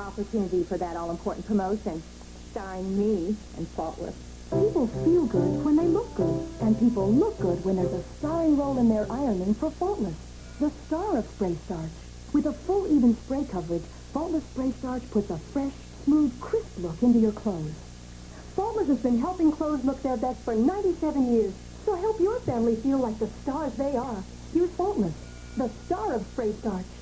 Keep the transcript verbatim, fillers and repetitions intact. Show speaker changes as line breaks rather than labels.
opportunity for that all-important promotion, starring me and Faultless.
People feel good when they look good, and people look good when there's a starring role in their ironing for Faultless, the star of Spray Starch. With a full, even spray coverage, Faultless Spray Starch puts a fresh, smooth, crisp look into your clothes. Faultless has been helping clothes look their best for ninety-seven years, so help your family feel like the stars they are. Use Faultless, the star of Spray Starch.